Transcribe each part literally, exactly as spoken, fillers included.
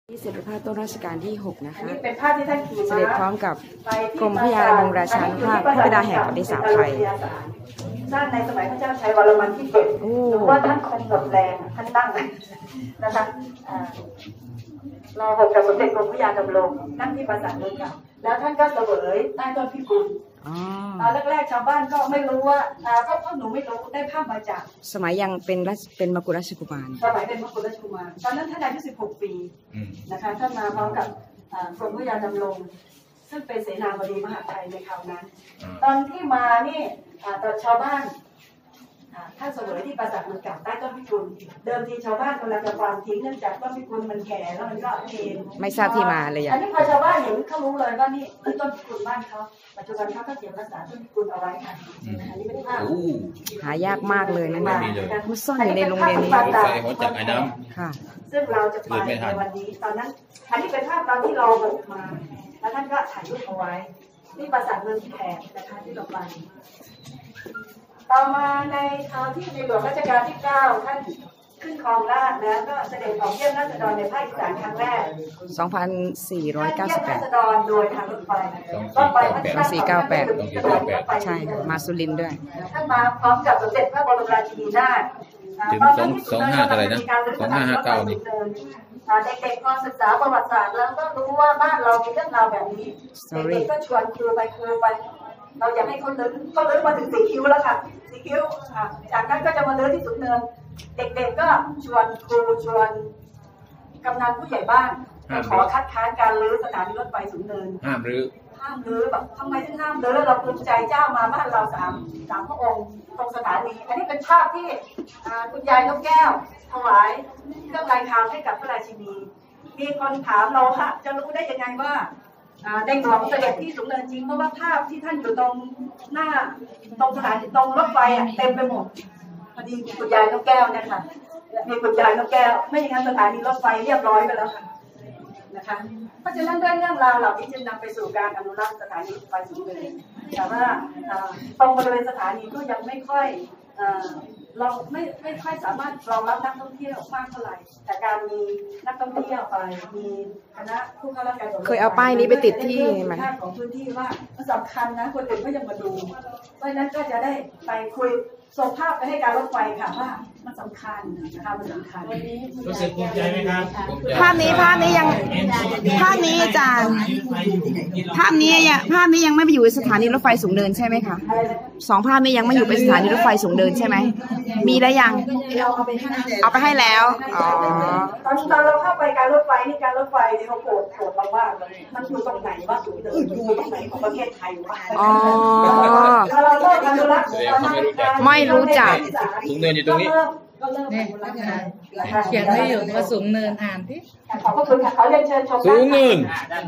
ที่เสด็จพระต้นรัชกาลที่หกนะคะเป็นภาพที่ท่านขี่ม้าเสด็จพร้อมกับกรมพระยาดำรงราชานุภาพพระบิดาแห่งประวัติศาสตร์ไทยสร้างในสมัยพระเจ้าชัยวรมันที่เจ็ดหรือว่าท่านคงหมดแรงท่านตั้งนะคะรอหกกับสมเด็จกรมพระยาดำรงนั่งที่ปราสาทเมืองเก่าแล้วท่านก็เสวยใต้ต้นพิกุลตอนแรกๆชาวบ้านก็ไม่รู้ว่าก็พวกหนูไม่รู้ได้ภาพมาจากสมัยยังเป็นเป็นมกุฎราชกุมารสมัยเป็นมกุฎราชกุมารตอนนั้นท่านอายุสิบหกปีนะคะท่านมาพร้อมกับกรมพระยาดำรงซึ่งเป็นเสนาบดีมหาไทยในคราวนั้นตอนที่มานี่ตอนชาวบ้านท่านเสวยที่ปราสาทเมืองเก่าใต้ต้นพิกุลเดิมทีชาวบ้านกำลังจะวางทิ้งเนื่องจากต้นพิกุลมันแก่แล้วมันก็เอ็นไม่ทราบที่มาเลยอันนี้พอชาวบ้านเห็นเขารู้เลยว่านี่คือต้นพิกุลบ้านเขาปัจจุบันเขาก็เก็บรักษาต้นพิกุลเอาไว้ค่ะอันนี้เป็นภาพหายากมากเลยนะเนี่ยมันซ่อนอยู่ในโรงเรียนนี้ไฟหัวจักรไอ้น้ำค่ะซึ่งเราจะไปในวันนี้ตอนนั้นอันนี้เป็นภาพตอนที่เราบุกมาแล้วท่านก็ถ่ายรูปเอาไว้นี่ปราสาทเมืองแขกนะคะที่เราไปต่อมาในคราวที่ในหลวงรัชกาลที่เก้าท่านขึ้นครองราชย์แล้วก็เสด็จออกเยี่ยมราษฎรในภาคอีสานครั้งแรกสองพันสี่ร้อยเก้าสิบแปดราษฎรโดยทางรถไฟรถไฟสองพันสี่ร้อยเก้าสิบแปดใช่มาสุรินทร์ด้วยท่านมาพร้อมกับสมเด็จพระบรมราชินีนาถถึงสองสองห้าอะไรนะสองห้าห้าเก้านี่เด็กๆพอศึกษาประวัติศาสตร์แล้วก็รู้ว่าบ้านเรามีเรื่องราวแบบนี้เด็กๆก็ชวนครูไปครูไปเราอยากให้เขาเดินเขาเดินมาถึงสีคิ้วแล้วค่ะสีคิ้วจากนั้นก็จะมาเดินที่สุดเนินเด็กๆก็ชวนครูชวนกำนันผู้ใหญ่บ้านไปขอคัดค้านการรื้อสถานีรถไฟสูงเนินห้ามรื้อห้ามรื้อแบบทำไมถึงห้ามรื้อเราภูมิใจเจ้ามาบ้านเราสามสามพระองค์ตรงสถานีอันนี้เป็นภาพที่คุณยายนกแก้วถวายเครื่องรายทางให้กับพระราชินีมีคนถามเราค่ะจะรู้ได้ยังไงว่าในหลวงเสด็จที่สูงเนินจริงเพราะว่าภาพที่ท่านอยู่ตรงหน้าตรงสถานีตรงรถไฟเต็มไปหมดพอดีคุณยายนกแก้วเนี่ยค่ะมีคุณยายนกแก้วไม่อย่างนั้นสถานีรถไฟเรียบร้อยไปแล้วค่ะนะคะเพราะฉะนั้นด้วยเรื่องราวเหล่านี้จึงนำไปสู่การอนุรักษ์สถานีรถไฟสูงเนินแต่ว่าตรงบริเวณสถานีก็ยังไม่ค่อยเราไม่ไม่ค่อยสามารถรองรับนักท่องเที่ยวมากเท่าไหร่แต่การมีนักท่องเที่ยวไปมีคณะผู้เข้ารับการอบรมเคยเอาป้ายนี้ไปติดที่ไหมของพื้นที่ว่ามันสำคัญนะคนอื่นก็ยังมาดูเพราะฉะนั้นก็จะได้ไปคุยส่งภาพไปให้การรถไฟค่ะว่ามันสำคัญนะคะมันสำคัญรู้สึกภูมิใจไหมครับภาพนี้ภาพนี้ยังภาพนี้อาจารย์ภาพนี้ยังภาพนี้ยังไม่ไปอยู่สถานีรถไฟสูงเนินใช่ไหมคะสองภาพนี้ยังไม่อยู่เป็นสถานีรถไฟสูงเนินใช่ไหมมีได้ยังเอาไปให้แล้วอ๋อตอนตอนเราเข้าไปการรถไฟนี่การรถไฟที่เขาโปรดโปรดเราว่ามันอยู่ตรงไหนว่าสูงเนินอยู่ตรงไหนของประเทศไทยวะอ๋อเราเริ่มอนุรักษ์ไม่รู้จักสูงเนินอยู่ตรงนี้เนี่ยเขียนไม่อยู่ว่าสูงเนินอ่านที่ขอบคุณค่ะเขาเรียนเชิญชมสูงเนิน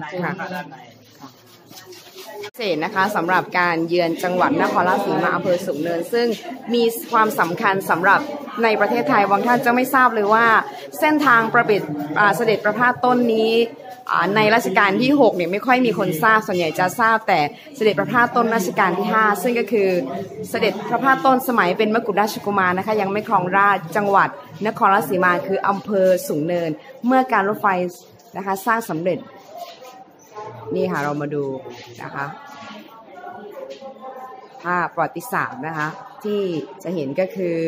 เศษนะคะสำหรับการเยือนจังหวัดนครราชสีมาอำเภอสูงเนินซึ่งมีความสำคัญสำหรับในประเทศไทยบางท่านจะไม่ทราบเลยว่าเส้นทางประเสด็จเสด็จประพาสต้นนี้ในรัชกาลที่หกเนี่ยไม่ค่อยมีคนทราบส่วนใหญ่จะทราบแต่เสด็จประพาสต้นรัชกาลที่ห้าซึ่งก็คือเสด็จประพาสต้นสมัยเป็นมกุฎราชกุมารนะคะยังไม่ครองราชจังหวัดนครราชสีมาคืออำเภอสูงเนินเมื่อการรถไฟนะคะสร้างสำเร็จนี่ค่ะเรามาดูนะคะภาพประวัติศาสตร์นะคะที่จะเห็นก็คือ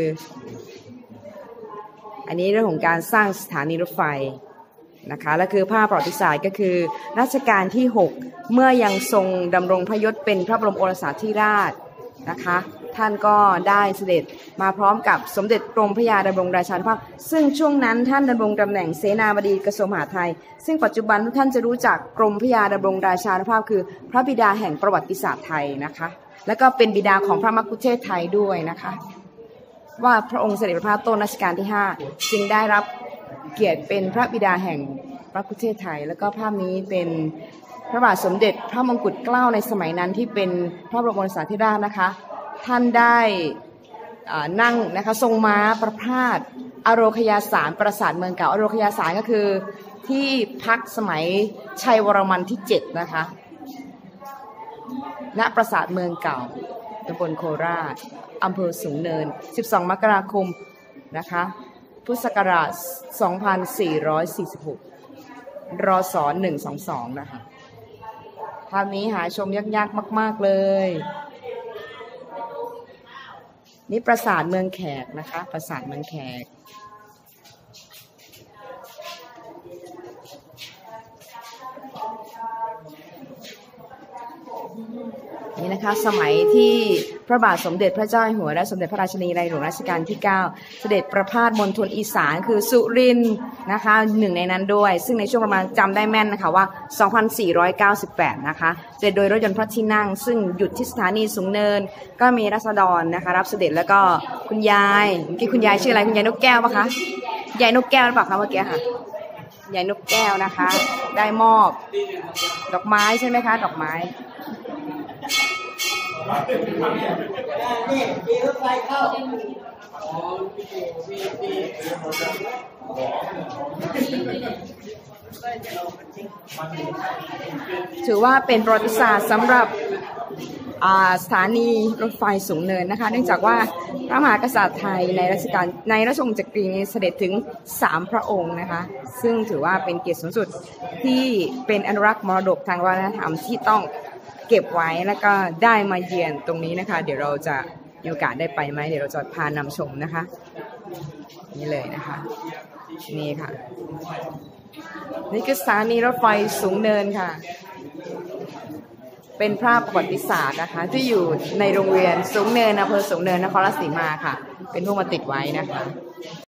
อันนี้เรื่องของการสร้างสถานีรถไฟนะคะและคือภาพประวัติศาสตร์ก็คือรัชกาลที่หกเมื่อยังทรงดำรงพระยศเป็นพระบรมโอรสาธิราชนะคะท่านก็ได้เสด็จมาพร้อมกับสมเด็จกรมพระยาดำรงราชานุภาพซึ่งช่วงนั้นท่านดำรงตำแหน่งเสนาบดีกระทรวงมหาดไทยซึ่งปัจจุบันทุกท่านจะรู้จักกรมพระยาดำรงราชานุภาพคือพระบิดาแห่งประวัติศาสตร์ไทยนะคะแล้วก็เป็นบิดาของพระมัคคุเทศก์ไทยด้วยนะคะว่าพระองค์เสด็จประพาสต้นรัชกาลที่ห้าจึงได้รับเกียรติเป็นพระบิดาแห่งพระมัคคุเทศก์ไทยแล้วก็ภาพนี้เป็นพระบาทสมเด็จพระมงกุฎเกล้าในสมัยนั้นที่เป็นพระบรมโอรสาธิราชนะคะท่านได้นั่งนะคะทรงม้าประพาสอโรคยาสารปราสาทเมืองเก่าอโรคยาสารก็คือที่พักสมัยชัยวรมันที่เจ็ดนะคะณปราสาทเมืองเก่าตำบลโคราชอำเภอสูงเนินสิบสองมกราคมนะคะพุทธศักราชสองพันสี่ร้อยสี่สิบหกรอสอนหนึ่งสองสองนะคะภาพนี้หาชมยากๆมากๆเลยนี่ปราสาทเมืองแขกนะคะปราสาทเมืองแขกนี่นะคะสมัยที่พระบาทสมเด็จพระเจ้าอยู่หัวและสมเด็จพระราชินีในหลวงรัชกาลที่เก้าเสด็จประพาสมณฑลอีสานคือสุรินทร์นะคะหนึ่งในนั้นด้วยซึ่งในช่วงประมาณจำได้แม่นนะคะว่าสองพันสี่ร้อยเก้าสิบแปดนะคะเสด็จโดยรถยนต์พระที่นั่งซึ่งหยุดที่สถานีสูงเนินก็มีราษฎรนะคะรับเสด็จแล้วก็คุณยายเมื่อกี้คุณยายชื่ออะไรคุณยายนกแก้วปะคะยายนกแก้วหรือเปล่าคะเมื่อกี้ค่ะยายนกแก้วนะคะได้มอบดอกไม้ใช่ไหมคะดอกไม้ถือว่าเป็นประวัติศาสตร์สำหรับสถานีรถไฟสูงเนินนะคะเนื่องจากว่าพระมหากษัตริย์ไทยในรัชกาลในราชวงศ์จักรีเสด็จถึงสามพระองค์นะคะซึ่งถือว่าเป็นเกียรติสูงสุดที่เป็นอนุรักษ์มรดกทางวัฒนธรรมที่ต้องเก็บไว้แล้วก็ได้มาเยือนตรงนี้นะคะเดี๋ยวเราจะมีโอกาสได้ไปไหมเดี๋ยวเราจะพานำชมนะคะนี่เลยนะคะนี่ค่ะนี่คือสถานีรถไฟสูงเนินค่ะเป็นภาพประวัติศาสตร์นะคะที่อยู่ในโรงเรียนสูงเนินอำเภอสูงเนินนครราชสีมาค่ะเป็นผู้มาติดไว้นะคะ